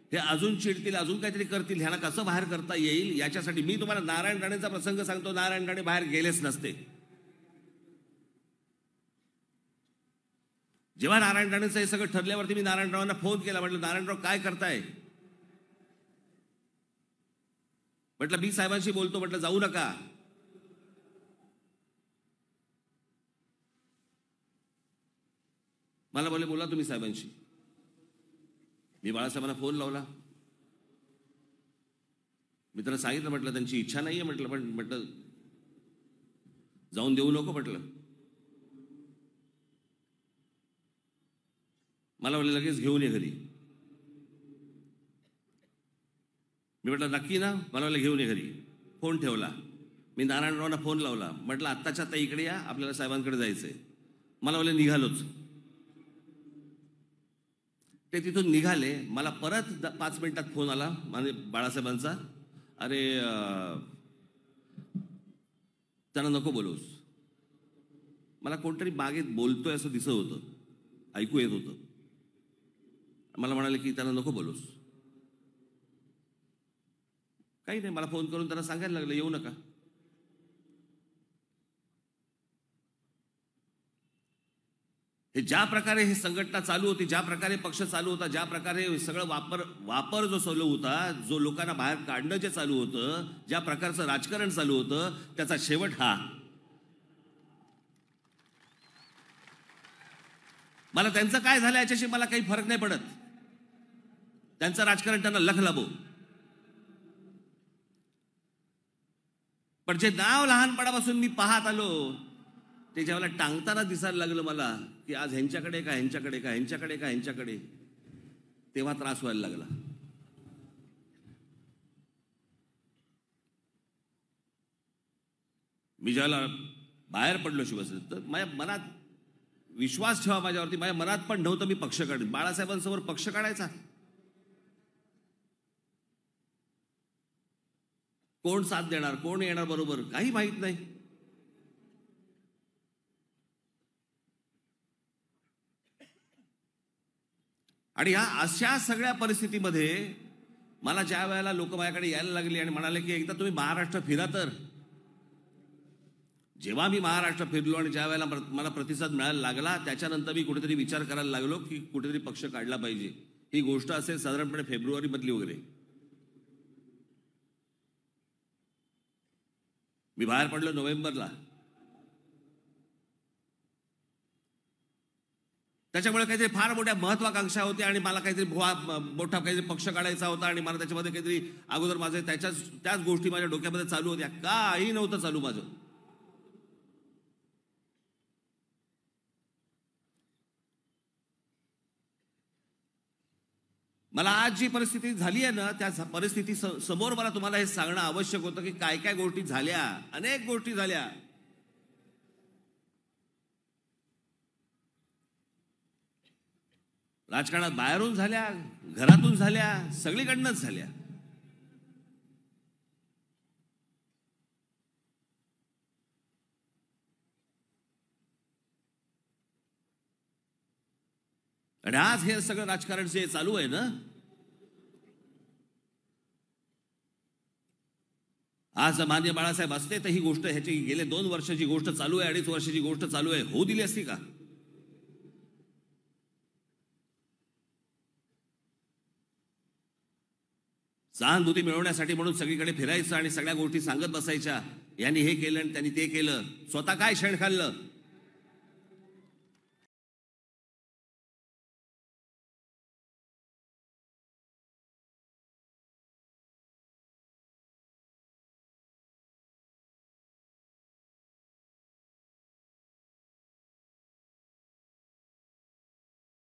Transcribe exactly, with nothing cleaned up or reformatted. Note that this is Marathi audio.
हे अजून चिडतील, अजून काहीतरी करतील, ह्यांना कसं बाहेर करता येईल याच्यासाठी मी तुम्हाला नारायण राणेंचा प्रसंग सांगतो. नारायण राणे बाहेर गेलेच नसते. जेव्हा नारायण राणेंचं हे सगळं ठरल्यावरती मी नारायणरावांना फोन केला. म्हटलं, नारायणराव काय करताय? म्हटलं, मी साहेबांशी बोलतो. म्हटलं, जाऊ नका. मला बोलले, बोला तुम्ही साहेबांशी. मी बाळासाहेबांना फोन लावला. मी त्यांना सांगितलं, म्हटलं त्यांची इच्छा नाहीये. म्हटलं पण म्हटलं जाऊन देऊ नको. म्हटलं मला बोलले, लगेच घेऊन ये घरी. मी म्हटलं, नक्की ना? मला बोलले, घेऊन ये घरी. फोन ठेवला. मी नारायणरावांना फोन लावला. म्हटलं, आत्ताच्या आत्ता इकडे या, आपल्याला साहेबांकडे जायचंय. मला बोलले, निघालोच. ते तिथून निघाले. मला परत पाच मिनिटात फोन आला म्हणजे बाळासाहेबांचा. अरे त्यांना नको बोलूस. मला कोणतरी बागेत बोलतोय असं दिसत होतं, ऐकू येत होतं. मला म्हणाले की त्यांना नको बोलूस. काही नाही, मला फोन करून त्यांना सांगायला लागलं, येऊ नका. हे ज्या प्रकारे हे संघटना चालू होती, ज्या प्रकारे पक्ष चालू होता, ज्या प्रकारे सगळं वापर वापर जो चालू होता, जो लोकांना बाहेर काढणं जे चालू होतं, ज्या प्रकारचं राजकारण चालू होतं, त्याचा शेवट हा. मला त्यांचं काय झालं याच्याशी मला काही फरक नाही पडत. त्यांचं राजकारण त्यांना लख लाभो. पण जे नाव लहानपणापासून मी पाहत आलो ते ज्यावेळेला टांगताना दिसायला लागलं मला की आज ह्यांच्याकडे का ह्यांच्याकडे का ह्यांच्याकडे का ह्यांच्याकडे, तेव्हा त्रास व्हायला लागला. मी ज्यावेळेला बाहेर पडलो शिवसेनेत तर माझ्या मनात विश्वास ठेवा माझ्यावरती, माझ्या मनात पण नव्हतं मी पक्ष काढेन. बाळासाहेबांसमोर पक्ष काढायचा? कोण साथ देणार, कोण येणार बरोबर, काही माहित नाही. आणि ह्या अशा सगळ्या परिस्थितीमध्ये मला ज्या वेळेला लोक माझ्याकडे यायला लागली आणि म्हणाले की एकदा तुम्ही महाराष्ट्र फिरा, तर जेव्हा मी महाराष्ट्र फिरलो आणि ज्या वेळेला मला प्रतिसाद मिळायला लागला त्याच्यानंतर मी कुठेतरी विचार करायला लागलो की कुठेतरी पक्ष काढला पाहिजे. ही गोष्ट असेल साधारणपणे फेब्रुवारी मधली वगैरे. मी बाहेर पडलो नोव्हेंबरला. त्याच्यामुळे काहीतरी फार मोठ्या महत्वाकांक्षा होत्या आणि मला काहीतरी मोठा काहीतरी पक्ष काढायचा होता आणि मला त्याच्यामध्ये काहीतरी अगोदर माझे त्याच्याच त्याच गोष्टी माझ्या डोक्यामध्ये चालू होत्या. काही नव्हतं चालू माझं. मला आज जी परिस्थिती झाली आहे ना, त्या परिस्थिती समोर मला तुम्हाला हे सांगणं आवश्यक होतं की काय काय गोष्टी झाल्या. अनेक गोष्टी झाल्या. राजकारणात बाहेरून झाल्या, घरातून झाल्या, सगळीकडनंच झाल्या. आणि आज हे सगळं राजकारण जे चालू आहे ना, आज मान्य बाळासाहेब असते तर ही गोष्ट, ह्याची गेले दोन वर्षाची गोष्ट चालू आहे, अडीच वर्षाची गोष्ट चालू आहे, होऊ दिली असती का? सहानुभूती मिळवण्यासाठी म्हणून सगळीकडे फिरायचं आणि सगळ्या गोष्टी सांगत बसायच्या, यांनी हे केलं आणि त्यांनी ते केलं. स्वतः काय शेण खाल्लं